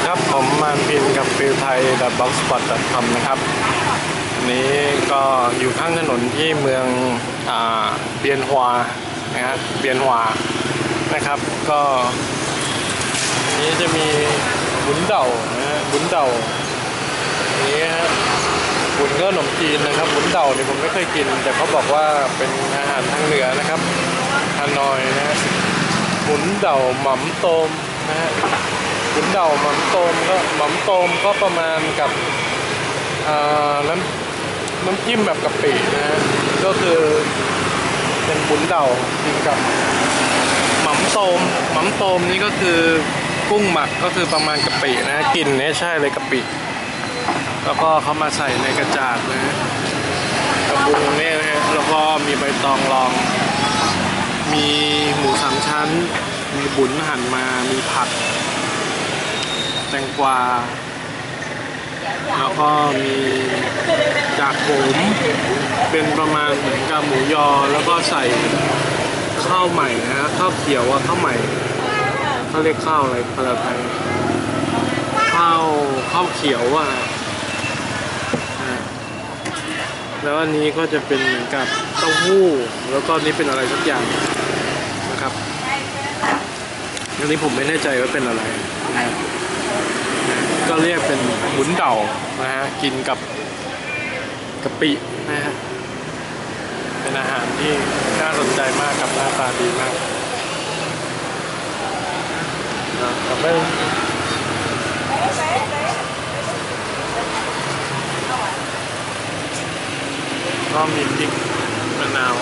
ครับผมมานพินกับฟิลไทย.blogspot.com นะครับนี้ก็อยู่ข้างถนนที่เมืองเบียนฮวานะครับเบียนฮวานะครับก็นี้จะมีบุนเด่านะฮะบุนเด่านี้ฮะบุนก็ขนมจีนนะครับบุนเด่าเนี่ยผมไม่เคยกินแต่เขาบอกว่าเป็นอาหารทางเหนือนะครับฮานอยนะฮะบุนเด่าหม่ำโตมนะฮะบุนเด่าหม่ำโตมก็ประมาณกับน้ำจิ้มแบบกะปินะฮะก็คือเป็นบุนเด่ากินกับหม่ำโตมนี่ก็คือกุ้งหมักก็คือประมาณกะปินะกลิ่นเนี่ยใช่เลยกะปิแล้วก็เขามาใส่ในกระจาดนะฮะกระปุกนี่นะฮะแล้วก็มีใบตองรองมีหมูสามชั้นมีบุนหั่นมามีผักแตงกวาแล้วก็มีจากโหมเป็นประมาณเหมือนกับหมูยอแล้วก็ใส่ข้าวใหม่นะฮะข้าวเขียวข้าวใหม่เขาเรียกข้าวอะไรภาษาไทยข้าวเขียวแล้วอันนี้ก็จะเป็นเหมือนกับเต้าหู้แล้วก็นี่เป็นอะไรสักอย่างนะครับอันนี้ผมไม่แน่ใจว่าเป็นอะไรนะก็เรียกเป็นบุนเด่านะฮะกินกับกะปินะฮะเป็นอาหารที่น่าสนใจมากกับหน้าตาดีมากกับไม่ก็มีพริกมะนาว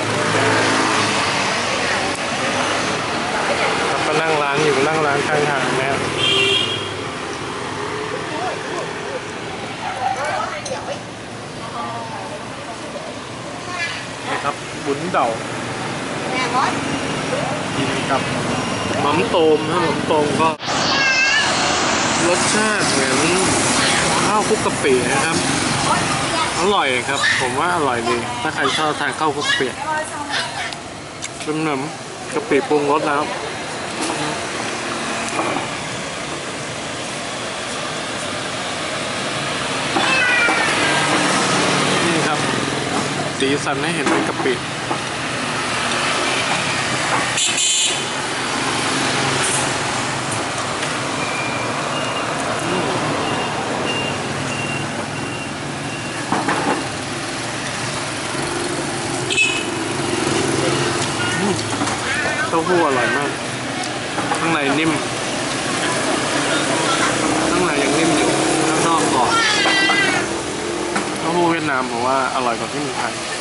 ก็นั่งร้านข้างทางนะครับครับบุนเด่ากินกับหม่ำโตมหม่ำโตมก็รสชาติเหมือนข้าวคลุกกะปินะครับอร่อยครับผมว่าอร่อยดีถ้าใครชอบทานข้าวคลุกกะปิเป็นเหมือนกะปิปรุงรสแล้วนี่ครับสีสันให้เห็นเป็นกะปิเต้าหู้อร่อยมากข้างในนิ่มข้างในยังนิ่มอยู่ข้างนอกกรอบเต้าหู้เวียดนามผมว่าอร่อยกว่าที่เมืองไทย